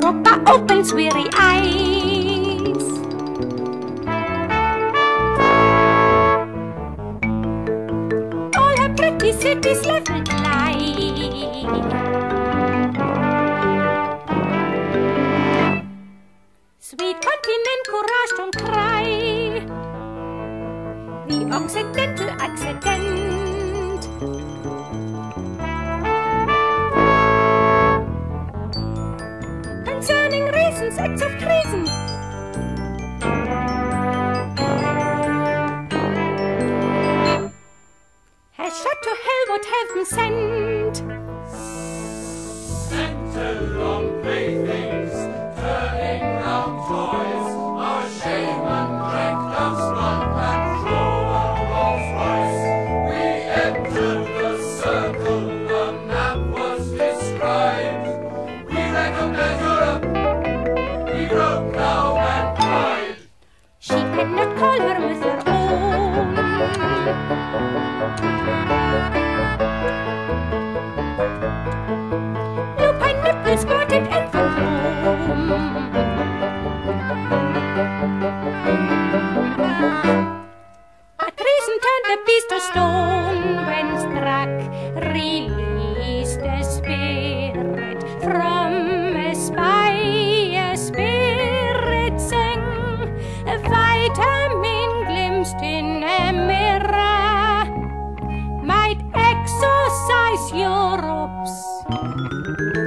Europa opens weary eyes. All her pretty cities leveled lie. Sweet continent, courage, don't cry. The Occidental accident. Concerning reasons, acts of treason. Has shot to hell what heaven sent. Sent along playthings, turning round toys. Our shaman drank love's blood and drove a Rolls Royce. We entered the circle, the map was described. We recognized Europe, we broke now and cried. She cannot call her with her own. Lupine nipples spotted infant home. But reason turned the beast to stone when struck, released the spirit from a spy. A spirit sang, a vitamin glimpsed in a mirror, might exorcise Europe's